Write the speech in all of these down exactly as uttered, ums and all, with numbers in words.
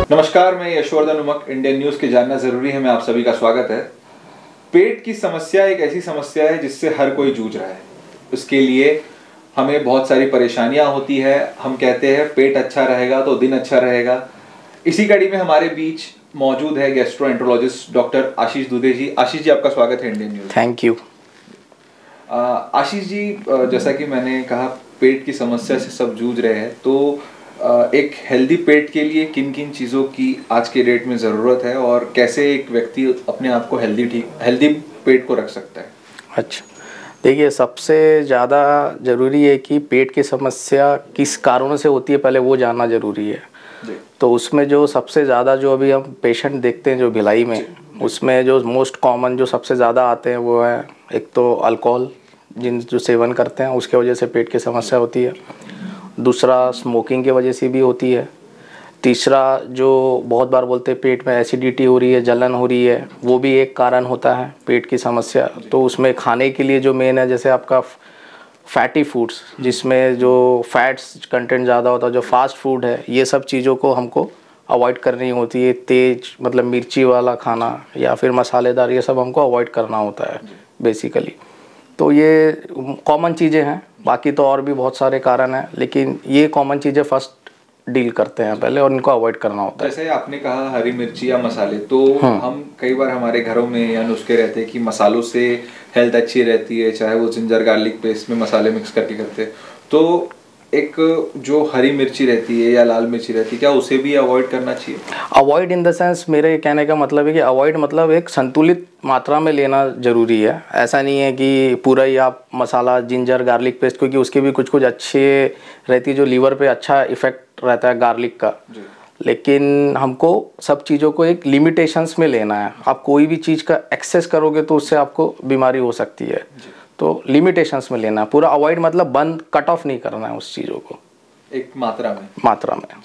नमस्कार, मैं Yashvardhan उमक, Indian news के जानना जरूरी है में आप सभी का स्वागत है। पेट की समस्या एक ऐसी समस्या है जिससे हर कोई जूझ रहा है। उसके लिए हमें बहुत सारी परेशानियां होती है। हम कहते हैं पेट अच्छा रहेगा तो दिन अच्छा रहेगा। इसी कड़ी में हमारे बीच मौजूद है गैस्ट्रोएंटरोलॉजिस्ट डॉक्टर आशीष दुबे जी। आशीष जी, आपका स्वागत है Indian news. Thank you. Ashish ji, जैसा कि मैंने कहा, पेट की समस्या से सब जूझ रहे हैं, तो एक हेल्दी पेट के लिए किन किन चीज़ों की आज के डेट में ज़रूरत है और कैसे एक व्यक्ति अपने आप को हेल्दी ठीक हेल्दी पेट को रख सकता है? अच्छा, देखिए, सबसे ज़्यादा ज़रूरी है कि पेट की समस्या किस कारणों से होती है, पहले वो जानना ज़रूरी है। तो उसमें जो सबसे ज़्यादा जो अभी हम पेशेंट देखते हैं जो भिलाई में, उसमें जो मोस्ट कॉमन जो सबसे ज़्यादा आते हैं वो है, एक तो अल्कोहल जिन जो सेवन करते हैं उसके वजह से पेट की समस्या होती है। दूसरा स्मोकिंग की वजह से भी होती है। तीसरा जो बहुत बार बोलते हैं पेट में एसिडिटी हो रही है, जलन हो रही है, वो भी एक कारण होता है पेट की समस्या। तो उसमें खाने के लिए जो मेन है, जैसे आपका फैटी फूड्स जिसमें जो फैट्स कंटेंट ज़्यादा होता है, जो फास्ट फूड है, ये सब चीज़ों को हमको अवॉइड करनी होती है। तेज मतलब मिर्ची वाला खाना या फिर मसालेदार, ये सब हमको अवॉइड करना होता है बेसिकली। तो ये कॉमन चीज़ें हैं, बाकी तो और भी बहुत सारे कारण हैं, लेकिन ये कॉमन चीज़ें फर्स्ट डील करते हैं पहले और इनको अवॉइड करना होता है। जैसे आपने कहा हरी मिर्ची या मसाले, तो हम कई बार हमारे घरों में या नुस्खे रहते हैं कि मसालों से हेल्थ अच्छी रहती है, चाहे वो जिंजर गार्लिक पेस्ट में मसाले मिक्स करके करते हैं। तो एक जो हरी मिर्ची रहती है या लाल मिर्ची रहती है, क्या उसे भी अवॉइड करना चाहिए? अवॉइड इन द सेंस, मेरे कहने का मतलब है कि अवॉइड मतलब एक संतुलित मात्रा में लेना ज़रूरी है। ऐसा नहीं है कि पूरा ही आप मसाला जिंजर गार्लिक पेस्ट, क्योंकि उसके भी कुछ कुछ अच्छे रहती है जो लीवर पे अच्छा इफ़ेक्ट रहता है गार्लिक का, लेकिन हमको सब चीज़ों को एक लिमिटेशंस में लेना है। आप कोई भी चीज़ का एक्सेस करोगे तो उससे आपको बीमारी हो सकती है। तो लिमिटेशंस में लेना है, पूरा अवॉइड मतलब बंद, कट ऑफ नहीं करना है उस चीज़ों को, एक मात्रा में मात्रा में।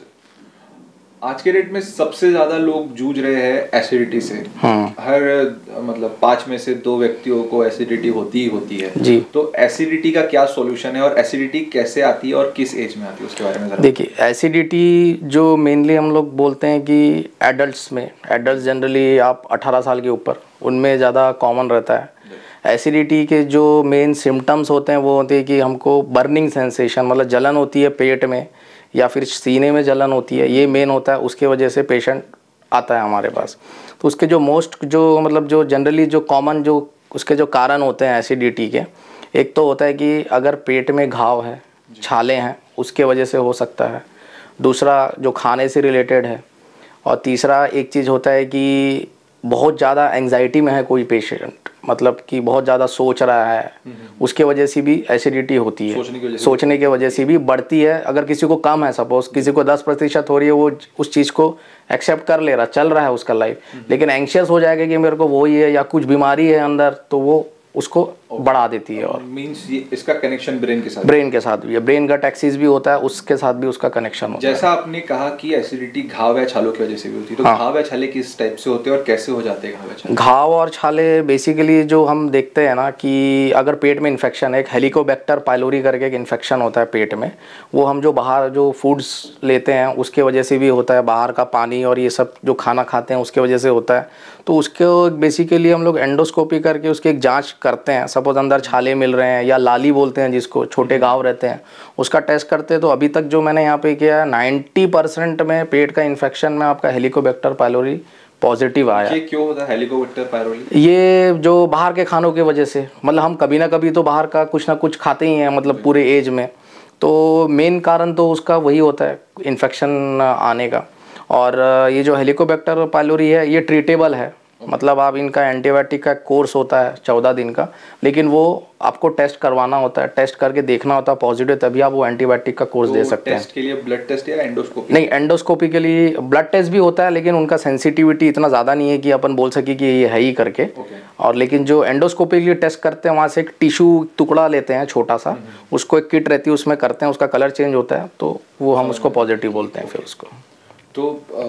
आज के डेट में सबसे ज्यादा लोग जूझ रहे हैं एसिडिटी से। हर मतलब पांच में से दो व्यक्तियों को एसिडिटी होती ही होती है जी। तो एसिडिटी का क्या सॉल्यूशन है और एसिडिटी कैसे आती है और किस एज में आती है, उसके बारे में जरा। देखिए, एसिडिटी जो मेनली हम लोग बोलते हैं कि एडल्ट्स में, एडल्ट्स जनरली आप अठारह साल के ऊपर, उनमें ज़्यादा कॉमन रहता है। एसिडिटी के जो मेन सिम्टम्स होते हैं वो होते हैं कि हमको बर्निंग सेंसेशन, मतलब जलन होती है पेट में या फिर सीने में जलन होती है, ये मेन होता है। उसके वजह से पेशेंट आता है हमारे पास। तो उसके जो मोस्ट जो मतलब जो जनरली जो कॉमन जो उसके जो कारण होते हैं एसिडिटी के, एक तो होता है कि अगर पेट में घाव है, छाले हैं, उसके वजह से हो सकता है। दूसरा जो खाने से रिलेटेड है। और तीसरा एक चीज़ होता है कि बहुत ज़्यादा एंग्जाइटी में है कोई पेशेंट, मतलब कि बहुत ज़्यादा सोच रहा है, उसके वजह से भी एसिडिटी होती है। सोचने की वजह से सोचने की वजह से भी बढ़ती है। अगर किसी को कम है, सपोज किसी को दस प्रतिशत हो रही है, वो उस चीज़ को एक्सेप्ट कर ले रहा, चल रहा है उसका लाइफ, लेकिन एंग्शियस हो जाएगा कि मेरे को वो ही है या कुछ बीमारी है अंदर, तो वो उसको बढ़ा देती है। और मींस इसका कनेक्शन ब्रेन के साथ ब्रेन के साथ भी है, ब्रेन गट एक्सिस भी होता है, उसके साथ भी उसका कनेक्शन होता है। जैसा आपने कहा कि एसिडिटी घाव या छालों की वजह से भी होती है, तो हाँ। घाव या छाले किस टाइप से होते हैं और कैसे हो जाते हैं घाव या छाले? घाव और छाले बेसिकली जो हम देखते हैं ना, कि अगर पेट में इन्फेक्शन है, एक हेलिकोबैक्टर पाइलोरी करके एक इन्फेक्शन होता है पेट में, वो हम जो बाहर जो फूड्स लेते हैं उसके वजह से भी होता है, बाहर का पानी और ये सब जो खाना खाते हैं उसके वजह से होता है। तो उसको बेसिकली हम लोग एंडोस्कोपी करके उसकी एक जांच करते हैं। सपोज अंदर छाले मिल रहे हैं या लाली बोलते हैं जिसको, छोटे घाव रहते हैं, उसका टेस्ट करते हैं। तो अभी तक जो मैंने यहाँ पे किया है, नाइन्टी परसेंट में पेट का इन्फेक्शन में आपका हेलिकोबैक्टर पाइलोरी पॉजिटिव आया। ये क्यों होता है हेलिकोबैक्टर पाइलोरी? ये जो बाहर के खानों की वजह से, मतलब हम कभी ना कभी तो बाहर का कुछ ना कुछ खाते ही हैं, मतलब पूरे एज में। तो मेन कारण तो उसका वही होता है, इन्फेक्शन आने का। और ये जो हेलिकोबैक्टर पाइलोरी है, ये ट्रीटेबल है, मतलब आप इनका एंटीबायोटिक का कोर्स होता है चौदह दिन का, लेकिन वो आपको टेस्ट करवाना होता है, टेस्ट करके देखना होता है पॉजिटिव, तभी आप वो एंटीबायोटिक का कोर्स तो दे सकते हैं। टेस्ट के लिए ब्लड टेस्ट या एंडोस्कोपी? नहीं, एंडोस्कोपी के लिए ब्लड टेस्ट भी होता है, लेकिन उनका सेंसिटिविटी इतना ज़्यादा नहीं है कि अपन बोल सके कि ये है ही करके। और लेकिन जो एंडोस्कोपी के लिए टेस्ट करते हैं, वहाँ से एक टिश्यू टुकड़ा लेते हैं छोटा सा, उसको एक किट रहती है उसमें करते हैं, उसका कलर चेंज होता है, तो वो हम उसको पॉजिटिव बोलते हैं फिर उसको। तो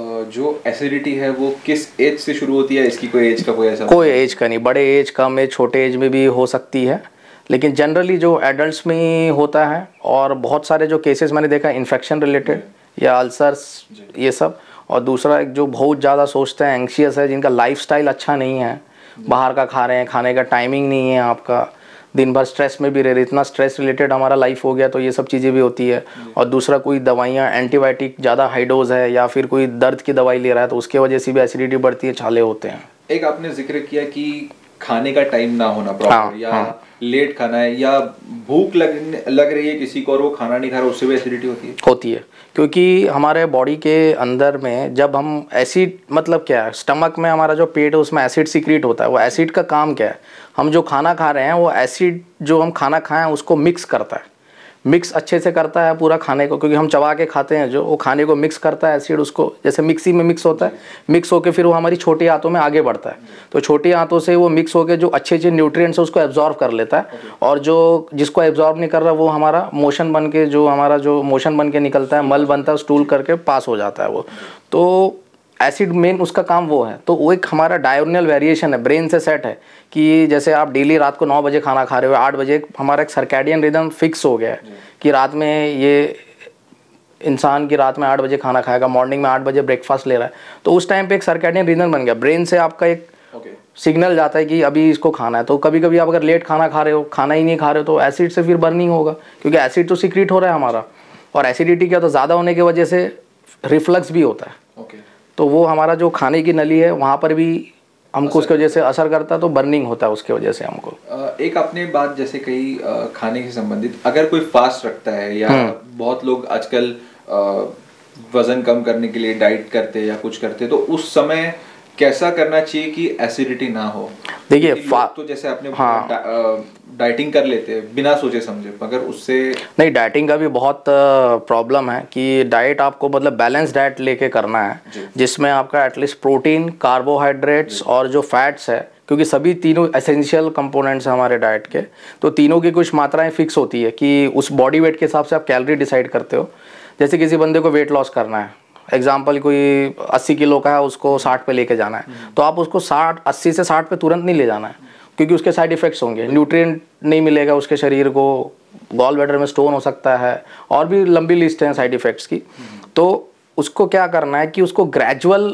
जो एसिडिटी है वो किस एज से शुरू होती है? इसकी कोई एज का कोई ऐसा? कोई एज का नहीं, बड़े एज, कम एज, छोटे एज में भी हो सकती है, लेकिन जनरली जो एडल्ट्स में होता है। और बहुत सारे जो केसेस मैंने देखा इन्फेक्शन रिलेटेड या अल्सर्स, ये सब, और दूसरा एक जो बहुत ज़्यादा सोचते हैं, एंग्शियस है, जिनका लाइफस्टाइल अच्छा नहीं है, बाहर का खा रहे हैं, खाने का टाइमिंग नहीं है आपका, दिन भर स्ट्रेस में भी रह रहे, इतना स्ट्रेस रिलेटेड हमारा लाइफ हो गया तो ये सब चीज़ें भी होती है। और दूसरा कोई दवाइयाँ एंटीबायोटिक ज़्यादा हाई डोज है या फिर कोई दर्द की दवाई ले रहा है तो उसके वजह से भी एसिडिटी बढ़ती है, छाले होते हैं। एक आपने जिक्र किया कि खाने का टाइम ना होना प्रॉपर, हाँ, या हाँ। लेट खाना है, या भूख लग लग रही है किसी को और वो खाना नहीं खा रहा, उससे भी एसिडिटी होती है। होती है क्योंकि हमारे बॉडी के अंदर में जब हम एसिड, मतलब क्या है, स्टमक में हमारा जो पेट है उसमें एसिड सीक्रेट होता है। वो एसिड का काम क्या है, हम जो खाना खा रहे हैं वो एसिड जो हम खाना खाएं उसको मिक्स करता है, मिक्स अच्छे से करता है पूरा खाने को, क्योंकि हम चबा के खाते हैं जो, वो खाने को मिक्स करता है एसिड, उसको जैसे मिक्सी में मिक्स होता है, मिक्स होकर फिर वो हमारी छोटी आंतों में आगे बढ़ता है। तो छोटी आंतों से वो मिक्स होकर जो अच्छे अच्छे न्यूट्रिएंट्स है उसको एब्जॉर्व कर लेता है, और जो जिसको एब्जॉर्व नहीं कर रहा वो हमारा मोशन बन के, जो हमारा जो मोशन बन के निकलता है, मल बनता है, स्टूल करके पास हो जाता है वो। तो एसिड मेन उसका काम वो है। तो वो एक हमारा डायर्नल वेरिएशन है, ब्रेन से सेट है कि जैसे आप डेली रात को नौ बजे खाना खा रहे हो, आठ बजे हमारा एक सर्कैडियन रिदम फिक्स हो गया है कि रात में ये इंसान की रात में आठ बजे खाना खाएगा, मॉर्निंग में आठ बजे ब्रेकफास्ट ले रहा है, तो उस टाइम पे एक सर्कैडियन रिदम बन गया, ब्रेन से आपका एक okay. सिग्नल जाता है कि अभी इसको खाना है। तो कभी कभी आप अगर लेट खाना खा रहे हो, खाना ही नहीं खा रहे हो, तो एसिड से फिर बर्निंग होगा, क्योंकि एसिड तो सीक्रेट हो रहा है हमारा, और एसिडिटी क्या तो ज़्यादा होने की वजह से रिफ्लक्स भी होता है। okay. तो वो हमारा जो खाने की नली है वहाँ पर भी हमको उसकी वजह से असर करता है, तो बर्निंग होता है उसके वजह से हमको। एक आपने बात जैसे कही खाने से संबंधित, अगर कोई फास्ट रखता है या बहुत लोग आजकल वजन कम करने के लिए डाइट करते हैं या कुछ करते हैं, तो उस समय कैसा करना चाहिए कि एसिडिटी ना हो? देखिए तो जैसे आपने हाँ, डा, डाइटिंग कर लेते हैं बिना सोचे समझे, मगर उससे नहीं, डाइटिंग का भी बहुत प्रॉब्लम है कि डाइट आपको मतलब बैलेंस डाइट लेके करना है, जिसमें आपका एटलीस्ट प्रोटीन, कार्बोहाइड्रेट्स और जो फैट्स है, क्योंकि सभी तीनों एसेंशियल कंपोनेंट्स हैं हमारे डाइट के, तो तीनों की कुछ मात्राएं फिक्स होती है कि उस बॉडी वेट के हिसाब से आप कैलोरी डिसाइड करते हो। जैसे किसी बंदे को वेट लॉस करना है, एग्जाम्पल कोई अस्सी किलो का है, उसको साठ पे लेके जाना है, तो आप उसको साठ अस्सी से साठ पे तुरंत नहीं ले जाना है, क्योंकि उसके साइड इफ़ेक्ट्स होंगे, न्यूट्रिएंट नहीं मिलेगा उसके शरीर को, गॉल ब्लैडर में स्टोन हो सकता है, और भी लंबी लिस्ट है साइड इफ़ेक्ट्स की। तो उसको क्या करना है कि उसको ग्रेजुअल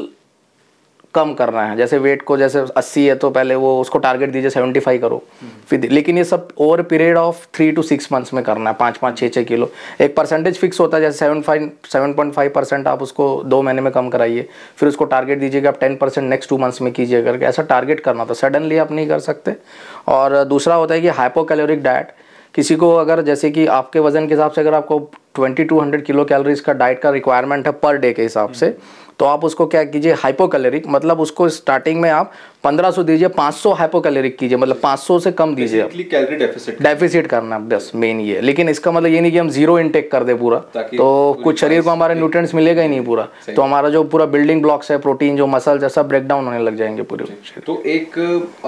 कम करना है। जैसे वेट को जैसे अस्सी है तो पहले वो उसको टारगेट दीजिए पचहत्तर करो, फिर लेकिन ये सब over period of three to six months में करना है, पाँच पाँच छः छः किलो। एक परसेंटेज फिक्स होता है, जैसे seven five seven point five percent आप उसको दो महीने में कम कराइए, फिर उसको टारगेट दीजिएगा आप ten percent next two months में कीजिए करके, ऐसा टारगेट करना होता है, सडनली आप नहीं कर सकते। और दूसरा होता है कि हाइपोकैलोरिक डाइट, किसी को अगर जैसे कि आपके वजन के हिसाब से अगर आपको twenty two hundred kilo calories का डाइट का रिक्वायरमेंट है पर डे के हिसाब से, तो आप उसको क्या कीजिए, हाइपोकैलोरिक, मतलब उसको स्टार्टिंग में आप पंद्रह सौ दीजिए, पाँच सौ हाइपोकैलोरिक कीजिए, मतलब पाँच सौ से कम दीजिए, कैलोरी डेफिसिट डेफिसिट करना बस मेन ये। लेकिन इसका मतलब ये नहीं कि हम जीरो इनटेक कर दे पूरा, तो कुछ शरीर को हमारे न्यूट्रिएंट्स मिलेगा ही नहीं पूरा, तो हमारा जो पूरा बिल्डिंग ब्लॉक्स है, प्रोटीन जो मसल जैसा ब्रेक डाउन होने लग जाएंगे पूरे। तो एक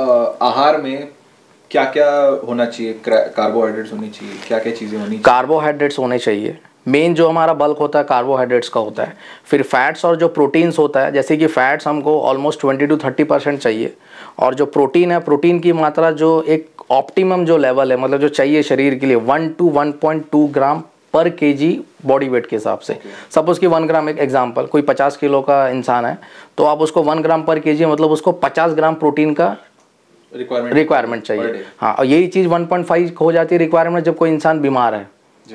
आहार में क्या क्या होना चाहिए? कार्बोहाइड्रेट्स होनी चाहिए, क्या क्या चीज़ें होनी चाहिए? कार्बोहाइड्रेट्स होने चाहिए, मेन जो हमारा बल्क होता है कार्बोहाइड्रेट्स का होता है। फिर फैट्स और जो प्रोटीन्स होता है, जैसे कि फैट्स हमको almost twenty to thirty percent चाहिए, और जो प्रोटीन है, प्रोटीन की मात्रा जो एक ऑप्टिमम जो लेवल है, मतलब जो चाहिए शरीर के लिए one to one point two gram per KG body weight के हिसाब से। सपोज कि वन ग्राम, एक एग्जांपल, कोई पचास किलो का इंसान है तो आप उसको वन ग्राम पर केजी, मतलब उसको पचास ग्राम प्रोटीन का रिक्वायरमेंट रिक्वायरमेंट चाहिए। हाँ, और यही चीज़ वन पॉइंट फाइव हो जाती है रिक्वायरमेंट जब कोई इंसान बीमार है,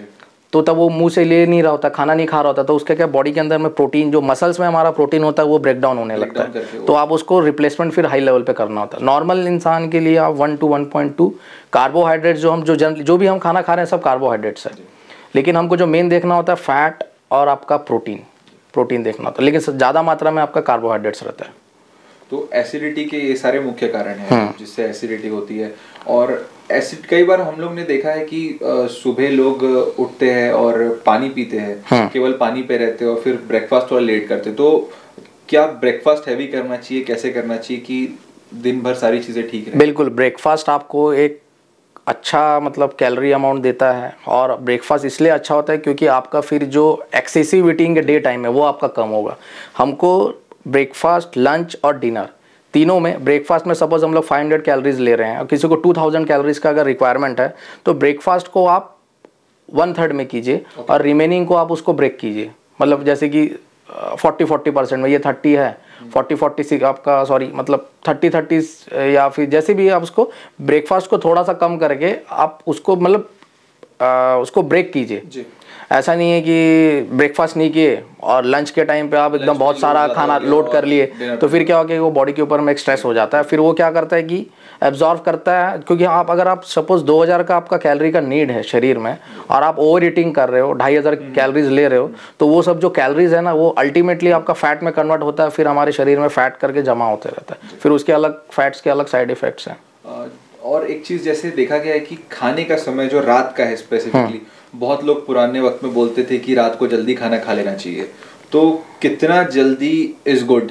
तो तब वो मुंह से ले नहीं रहा होता, खाना नहीं खा रहा होता, तो उसके क्या बॉडी के अंदर में प्रोटीन, जो मसल्स में हमारा प्रोटीन होता है वो ब्रेक डाउन होने लगता है, तो आप उसको रिप्लेसमेंट फिर हाई लेवल पे करना होता है। नॉर्मल इंसान के लिए आप one to one point two carbohydrates, जो हम जो जन जो भी हम खाना खा रहे हैं सब कार्बोहाइड्रेट्स है, लेकिन हमको जो मेन देखना होता है फैट और आपका प्रोटीन प्रोटीन देखना होता है, लेकिन ज़्यादा मात्रा में आपका कार्बोहाइड्रेट्स रहता है। तो एसिडिटी के ये सारे मुख्य कारण हैं जिससे एसिडिटी होती है। और एसिड, कई बार हम लोग ने देखा है कि सुबह लोग उठते हैं और पानी पीते हैं, केवल पानी पे रहते हैं और फिर ब्रेकफास्ट थोड़ा लेट करते हैं, तो क्या ब्रेकफास्ट हैवी करना चाहिए, कैसे करना चाहिए कि दिन भर सारी चीज़ें ठीक रहें? बिल्कुल, ब्रेकफास्ट आपको एक अच्छा मतलब कैलोरी अमाउंट देता है, और ब्रेकफास्ट इसलिए अच्छा होता है क्योंकि आपका फिर जो एक्सेसिव ईटिंग डे टाइम है वो आपका कम होगा। हमको ब्रेकफास्ट, लंच और डिनर तीनों में, ब्रेकफास्ट में सपोज हम लोग फाइव हंड्रेड कैलोरीज ले रहे हैं और किसी को टू थाउजेंड कैलोरीज का अगर रिक्वायरमेंट है, तो ब्रेकफास्ट को आप वन थर्ड में कीजिए, okay. और रिमेनिंग को आप उसको ब्रेक कीजिए। मतलब जैसे कि फोर्टी फोर्टी परसेंट में, ये थर्टी है, फोर्टी फोर्टी सिक्स आपका सॉरी मतलब थर्टी थर्टी, या फिर जैसे भी आप उसको ब्रेकफास्ट को थोड़ा सा कम करके आप उसको मतलब उसको ब्रेक कीजिए। ऐसा नहीं है कि ब्रेकफास्ट नहीं किए और लंच के टाइम पे आप एकदम बहुत सारा खाना लोड कर लिए, तो फिर क्या होगा कि वो बॉडी के ऊपर में एक स्ट्रेस हो जाता है, फिर वो क्या करता है कि एब्जॉर्व करता है। क्योंकि आप अगर आप सपोज दो हज़ार का आपका कैलोरी का नीड है शरीर में और आप ओवर ईटिंग कर रहे हो, ढाई हज़ार कैलोरीज ले रहे हो, तो वो सब जो कैलोरीज है ना वो अल्टीमेटली आपका फैट में कन्वर्ट होता है, फिर हमारे शरीर में फैट करके जमा होते रहता है, फिर उसके अलग फैट्स के अलग साइड इफेक्ट्स हैं। और एक चीज़ जैसे देखा गया है कि खाने का समय जो रात का है स्पेसिफिकली, बहुत लोग पुराने वक्त में बोलते थे कि रात को जल्दी खाना खा लेना चाहिए, तो कितना जल्दी is good?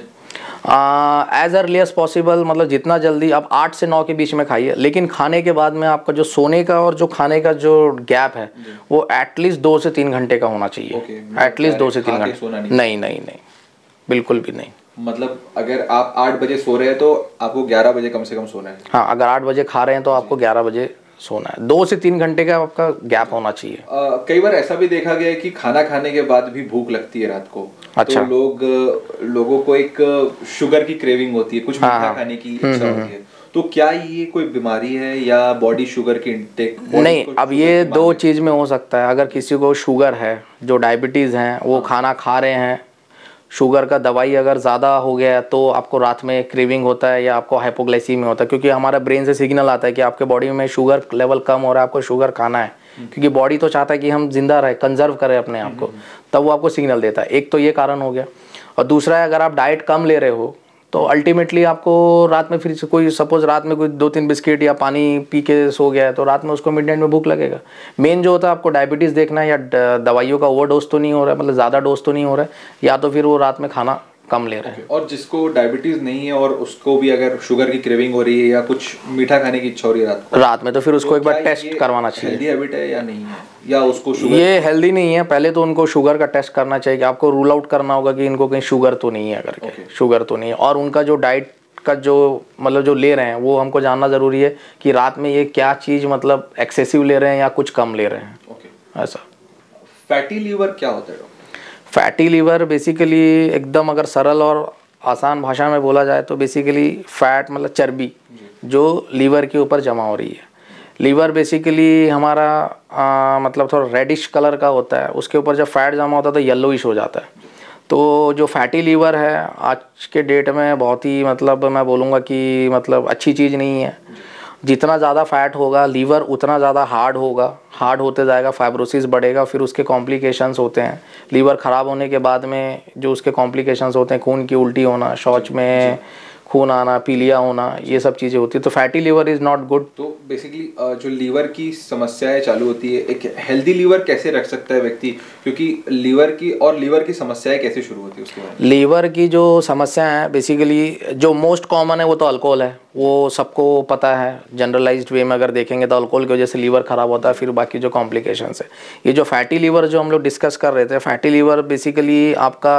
As early as possible, मतलब जितना जल्दी आप आठ से नौ के बीच में खाइए, लेकिन खाने के बाद में आपका जो सोने का और जो खाने का जो गैप है वो एटलीस्ट दो से तीन घंटे का होना चाहिए। एटलीस्ट दो से तीन घंटे नहीं नहीं नहीं नहीं बिल्कुल भी नहीं। मतलब अगर आप आठ बजे सो रहे हैं तो आपको ग्यारह बजे कम से कम सोना है। हाँ, अगर आठ बजे खा रहे हैं तो आपको ग्यारह बजे सोना है, दो से तीन घंटे का आपका गैप होना चाहिए। आ, कई बार ऐसा भी देखा गया है कि खाना खाने के बाद भी भूख लगती है रात को। अच्छा। तो लोग लोगों को एक शुगर की क्रेविंग होती है, कुछ मीठा हाँ, खाने की इच्छा होती है, तो क्या ये कोई बीमारी है या बॉडी शुगर की इंटेक? नहीं, अब ये दो चीज में हो सकता है। अगर किसी को शुगर है, जो डायबिटीज है, वो हाँ। खाना खा रहे हैं, शुगर का दवाई अगर ज़्यादा हो गया है तो आपको रात में क्रेविंग होता है या आपको हाइपोग्लाइसीमिया होता है, क्योंकि हमारा ब्रेन से सिग्नल आता है कि आपके बॉडी में शुगर लेवल कम हो रहा है, आपको शुगर खाना है, क्योंकि बॉडी तो चाहता है कि हम जिंदा रहे, कंजर्व करें अपने आप को, तब वो आपको सिग्नल देता है। एक तो ये कारण हो गया, और दूसरा है अगर आप डाइट कम ले रहे हो तो अल्टीमेटली आपको रात में फिर कोई सपोज रात में कोई दो तीन बिस्किट या पानी पी के सो गया है तो रात में उसको मिडनाइट में भूख लगेगा। मेन जो होता है आपको डायबिटीज़ देखना है या दवाइयों का ओवर डोज तो नहीं हो रहा है, मतलब ज़्यादा डोज तो नहीं हो रहा है, या तो फिर वो रात में खाना कम ले रहे हैं। और जिसको डायबिटीज़ नहीं है और उसको भी अगर शुगर की क्रेविंग हो रही है या कुछ मीठा खाने की इच्छा हो रही है रात को रात में, तो फिर उसको तो एक बार टेस्ट करवाना चाहिए। हेल्दी हैबिट है या नहीं है, या उसको शुगर? ये हेल्दी नहीं है, पहले तो उनको शुगर का टेस्ट करना चाहिए कि आपको रूल आउट करना होगा कि इनको कहीं शुगर तो नहीं है करके। okay. शुगर तो नहीं है, और उनका जो डाइट का जो मतलब जो ले रहे हैं वो हमको जानना ज़रूरी है कि रात में ये क्या चीज़ मतलब एक्सेसिव ले रहे हैं या कुछ कम ले रहे हैं। okay. ऐसा। फैटी लीवर क्या होता है? फैटी लीवर बेसिकली एकदम अगर सरल और आसान भाषा में बोला जाए तो बेसिकली फैट मतलब चर्बी जो लीवर के ऊपर जमा हो रही है। लीवर बेसिकली हमारा आ, मतलब थोड़ा रेडिश कलर का होता है, उसके ऊपर जब फैट जमा होता है तो येलोइश हो जाता है। तो जो फैटी लीवर है आज के डेट में बहुत ही मतलब मैं बोलूँगा कि मतलब अच्छी चीज़ नहीं है। जितना ज़्यादा फैट होगा लीवर उतना ज़्यादा हार्ड होगा, हार्ड होते जाएगा, फाइब्रोसिस बढ़ेगा, फिर उसके कॉम्प्लिकेशंस होते हैं। लीवर ख़राब होने के बाद में जो उसके कॉम्प्लिकेशंस होते हैं, खून की उल्टी होना, शौच में खून आना, पीलिया होना, ये सब चीज़ें होती है। तो fatty liver is not good. तो बेसिकली जो लीवर की समस्याएं चालू होती है, एक हेल्दी लीवर कैसे रख सकता है व्यक्ति, क्योंकि लीवर की और लीवर की समस्याएं कैसे शुरू होती है उसके बारे में? लीवर की जो समस्या है बेसिकली जो मोस्ट कॉमन है वो तो अल्कोहल है, वो सबको पता है। जनरलाइज्ड वे में अगर देखेंगे तो अल्कोहल की वजह से लीवर ख़राब होता है, फिर बाकी जो कॉम्प्लिकेशंस है। ये जो फैटी लीवर जो हम लोग डिस्कस कर रहे थे, फैटी लीवर बेसिकली आपका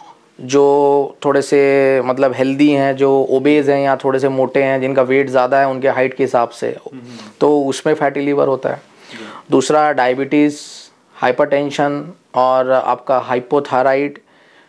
जो थोड़े से मतलब हेल्दी हैं, जो ओबेज हैं या थोड़े से मोटे हैं, जिनका वेट ज़्यादा है उनके हाइट के हिसाब से, तो उसमें फैटी लीवर होता है। दूसरा डायबिटीज़, हाइपरटेंशन और आपका हाइपोथायराइड,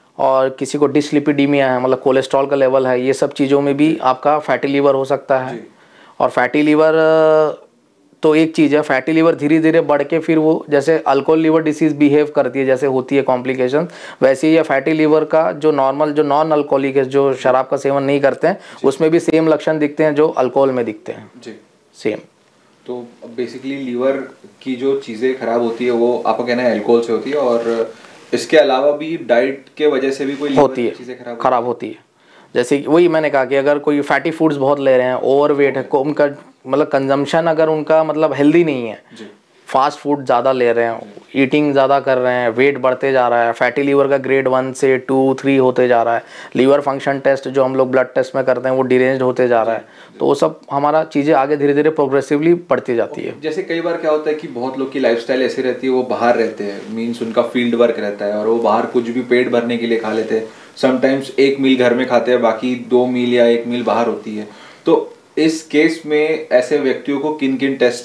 और किसी को डिसलिपिडीमिया है मतलब कोलेस्ट्रॉल का लेवल है, ये सब चीज़ों में भी आपका फैटी लीवर हो सकता है। और फैटी लीवर तो एक चीज़ है, फैटी लीवर धीरे धीरे बढ़ के फिर वो जैसे अल्कोहल लीवर डिसीज़ बिहेव करती है, जैसे होती है कॉम्प्लिकेशन, वैसे ही ये फैटी लीवर का जो नॉर्मल जो नॉन अल्कोहलिक है, जो शराब का सेवन नहीं करते हैं, उसमें भी सेम लक्षण दिखते हैं जो अल्कोहल में दिखते हैं जी, सेम। तो बेसिकली लीवर की जो चीज़ें खराब होती है वो आपका कहना है अल्कोहल से होती है, और इसके अलावा भी डाइट के वजह से भी कोई होती है, चीज़ें खराब खराब होती है। जैसे वही मैंने कहा कि अगर कोई फैटी फूड्स बहुत ले रहे हैं, ओवरवेट है, उनका मतलब कंजम्पशन अगर उनका मतलब हेल्दी नहीं है, फास्ट फूड ज़्यादा ले रहे हैं, ईटिंग ज़्यादा कर रहे हैं, वेट बढ़ते जा रहा है, फैटी लीवर का ग्रेड वन से टू थ्री होते जा रहा है, लीवर फंक्शन टेस्ट जो हम लोग ब्लड टेस्ट में करते हैं वो डिरेंज्ड होते जा रहा है, तो वो सब हमारा चीज़ें आगे धीरे धीरे प्रोग्रेसिवली बढ़ती जाती है। जैसे कई बार क्या होता है कि बहुत लोग की लाइफस्टाइल ऐसी रहती है, वो बाहर रहते हैं, मीन्स उनका फील्ड वर्क रहता है और वो बाहर कुछ भी पेट भरने के लिए खा लेते हैं। समटाइम्स एक मील घर में खाते हैं, बाकी दो मील या एक मील बाहर होती है। तो इस केस में ऐसे व्यक्तियों को किन किन टेस्ट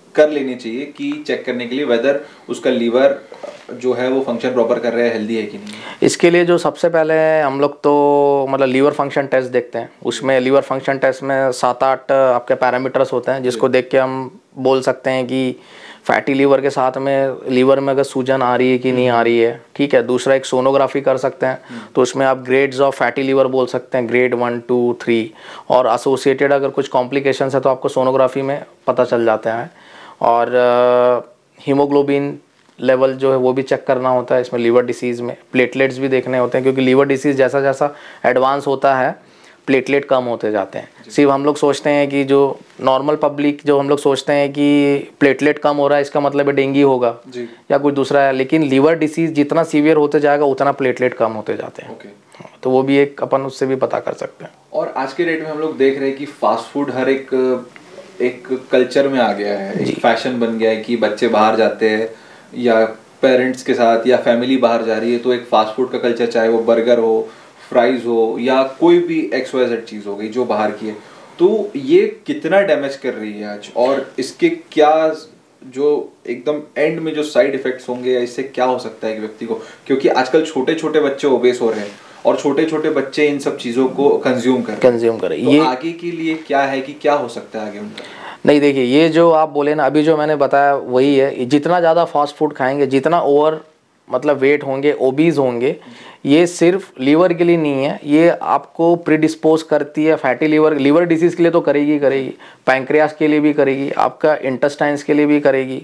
कर लेनी चाहिए कि चेक करने के लिए वेदर उसका लीवर जो है वो फंक्शन प्रॉपर कर रहा है, हेल्दी है कि नहीं? इसके लिए जो सबसे पहले हम लोग तो मतलब लीवर फंक्शन टेस्ट देखते हैं। उसमें लीवर फंक्शन टेस्ट में सात आठ आपके पैरामीटर्स होते हैं जिसको देख के हम बोल सकते हैं कि फैटी लीवर के साथ में लीवर में अगर सूजन आ रही है कि नहीं आ रही है, ठीक है। दूसरा एक सोनोग्राफी कर सकते हैं, तो उसमें आप ग्रेड्स ऑफ फैटी लीवर बोल सकते हैं, ग्रेड वन टू थ्री, और एसोसिएटेड अगर कुछ कॉम्प्लिकेशंस है तो आपको सोनोग्राफी में पता चल जाता है। और हीमोग्लोबिन लेवल जो है वो भी चेक करना होता है इसमें। लीवर डिसीज़ में प्लेटलेट्स भी देखने होते हैं, क्योंकि लीवर डिसीज़ जैसा जैसा एडवांस होता है प्लेटलेट कम होते जाते हैं। सिर्फ हम लोग सोचते हैं कि जो नॉर्मल पब्लिक जो हम लोग सोचते हैं कि प्लेटलेट कम हो रहा है इसका मतलब है डेंगू होगा जी। या कुछ दूसरा है, लेकिन लीवर डिसीज़ जितना सीवियर होते जाएगा उतना प्लेटलेट कम होते जाते हैं। okay. तो वो भी एक अपन उससे भी पता कर सकते हैं। और आज के डेट में हम लोग देख रहे हैं कि फास्ट फूड हर एक एक कल्चर में आ गया है, एक फैशन बन गया है कि बच्चे बाहर जाते हैं या पेरेंट्स के साथ या फैमिली बाहर जा रही है तो एक फास्ट फूड का कल्चर, चाहे वो बर्गर हो, फ्राइज हो या कोई भी एक्स वाई जेड चीज़ हो गई जो बाहर की है, तो ये कितना डैमेज कर रही है आज, और इसके क्या जो एकदम एंड में जो साइड इफेक्ट्स होंगे या इससे क्या हो सकता है कि व्यक्ति को, क्योंकि आजकल छोटे छोटे बच्चे ओबेस हो रहे हैं और छोटे छोटे बच्चे इन सब चीज़ों को कंज्यूम कर कंज्यूम करें, तो ये आगे के लिए क्या है कि क्या हो सकता है आगे उनका? नहीं देखिए, ये जो आप बोले ना अभी जो मैंने बताया वही है। जितना ज़्यादा फास्ट फूड खाएंगे, जितना ओवर मतलब वेट होंगे, ओबीज होंगे, ये सिर्फ लीवर के लिए नहीं है, ये आपको प्रीडिस्पोज करती है फैटी लीवर लीवर डिसीज़ के लिए तो करेगी करेगी पैंक्रियास के लिए भी करेगी, आपका इंटेस्टाइन्स के लिए भी करेगी,